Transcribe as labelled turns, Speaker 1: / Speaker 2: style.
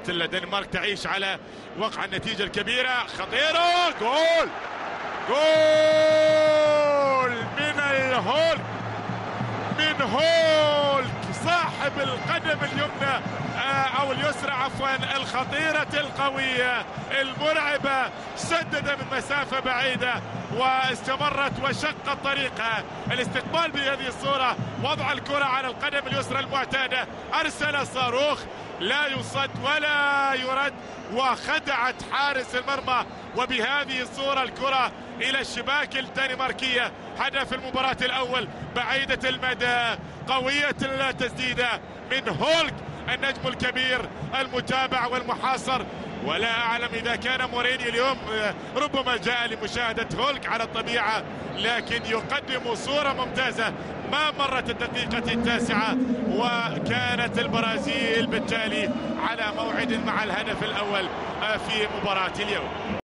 Speaker 1: الدنمارك تعيش على وقع النتيجة الكبيرة. خطيرة، جول جول من الهولك، من هولك صاحب القدم اليمنى او اليسرى عفوا، الخطيرة القوية المرعبة، سدد من مسافة بعيدة واستمرت وشقت طريقها. الاستقبال بهذه الصورة، وضع الكرة على القدم اليسرى المعتادة، ارسل صاروخ لا يصد ولا يرد وخدعت حارس المرمى، وبهذه الصورة الكرة إلى الشباك الدنماركية. هدف المباراة الأول بعيدة المدى، قوية التسديدة من هولك النجم الكبير المتابع والمحاصر. ولا أعلم إذا كان مورينيو اليوم ربما جاء لمشاهدة هولك على الطبيعة، لكن يقدم صورة ممتازة. ما مرت الدقيقة 9 وكانت البرازيل بالتالي على موعد مع الهدف الأول في مباراة اليوم.